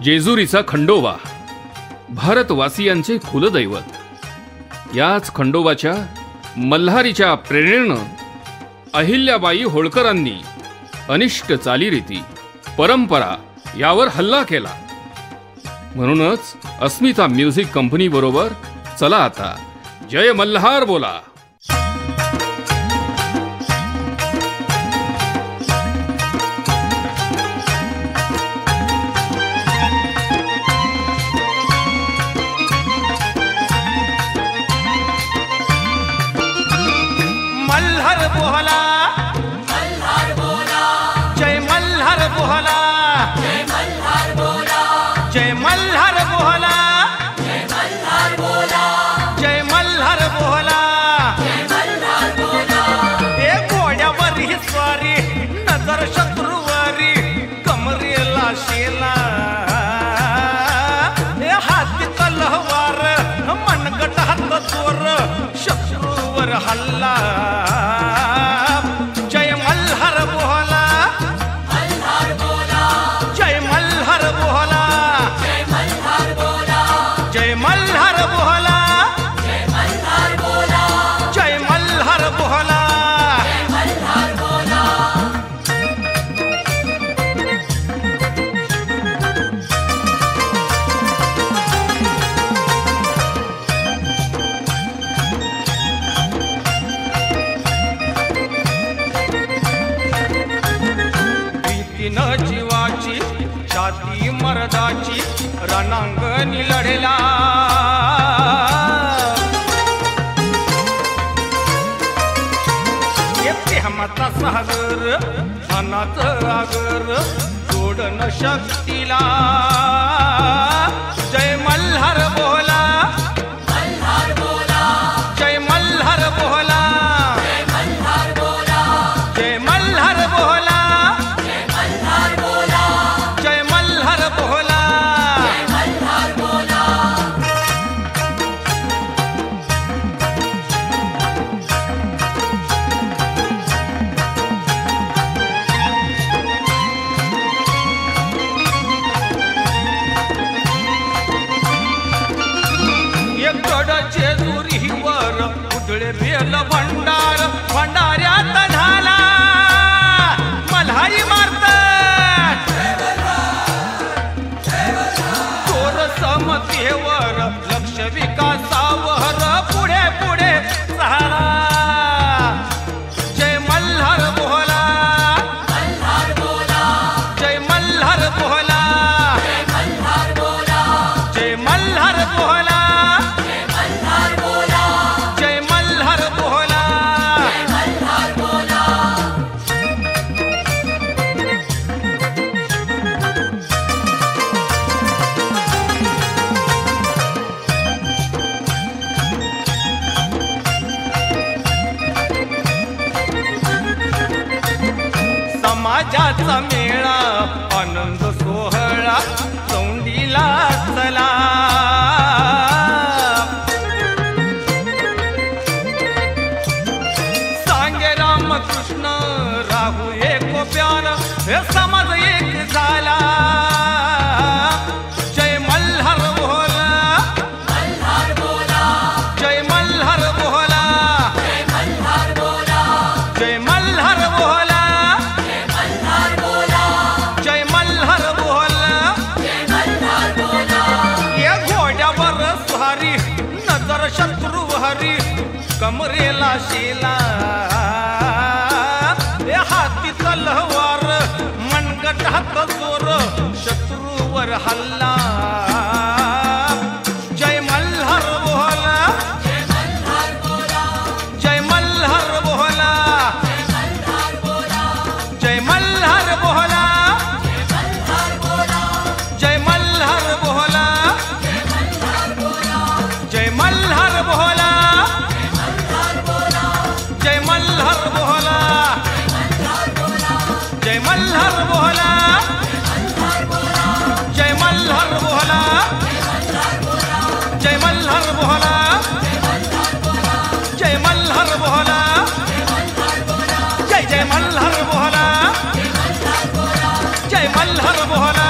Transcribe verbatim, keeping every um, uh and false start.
जेजुरीचा खंडोबा, भारतवासियांचे कुलदैवत. याच खंडोबाच्या मल्हारीच्या प्रेरणेनं अहिल्याबाई होळकरांनी अनिष्ट चालीरीती, परंपरा यावर हल्ला केला. म्हणूनच अस्मिता म्युझिक कंपनी बरोबर चला आता जय मल्हार बोला. मल्हार बोला, मल्हार बोला, जय मल्हार बोला, जय मल्हार बोला, जय मल्हार बोला, जय मल्हार बोला, जय मल्हार बोला. जय मल्हार बोला. ए घोड्यावरी स्वारी, नजर शत्रूवरी, कमरेला शेला, ए हाती तलवार, मनगट हात चोर, शत्रूवर हल्ला. जय मल्हार बोला, मल्हार बोला, जय मल्हार बोला, जय मल्हार बोला, जय मल्हार बोला, जय मल्हार बोला, जय मल्हार बोला. जय मल्हार बोला. प्रीतीनं जीवाची, छाती मर्दाची, रणांगणी लढला. ये प्रेमाचा सागर, मनाचं आगर, जोडन शक्तीला. जय मल्हार बोला, मल्हार बोला, जय मल्हार बोला, जय मल्हार बोला, जय मल्हार बोला, जय मल्हार बोला, जय मल्हार बोला. जय मल्हार बोला. एकड जेजुरीवर उधळे बेल भंडार, भंडाऱ्यात झाला मल्हारी मारत. चोर समतेवर लक्ष विकासावर पुढे पुढे चाला. जय मल्हार बोला, मल्हार बोला, जय मल्हार बोला, जय मल्हार बोला, जय मल्हार बोला, जय मल्हार बोला, जय मल्हार बोला. जय मल्हार बोला. समाजाचा मेळा, आनंद सोहळा, चौंडीला चला. सांगे रामकृष्ण राहू एकोप्यान, हे समाज एक झाला. जय मल्हार बोला, मल्हार बोला, जय मल्हार बोला, जय मल्हार बोला, जय मल्हार बोला, जय मल्हार बोला, जय मल्हार बोला. जय मल्हार बोला. या घोड्यावर स्वारी, नजर शत्रूवरी, कमरेला शेला. ए हाती तलवार, मनगट हात चोर, शत्रूवर हल्ला. जय मल्हार बोला, जय मल्हार बोला, जय मल्हार बोला, जय मल्हार बोला, जय मल्हार बोला, जय मल्हार बोला, जय मल्हार बोला, जय जय मल्हार बोला, मल्हार बोला, जय मल्हार बोला, जय मल्हार बोला, जय मल्हार बोला, जय जय मल्हार बोला, जय मल्हार बोला.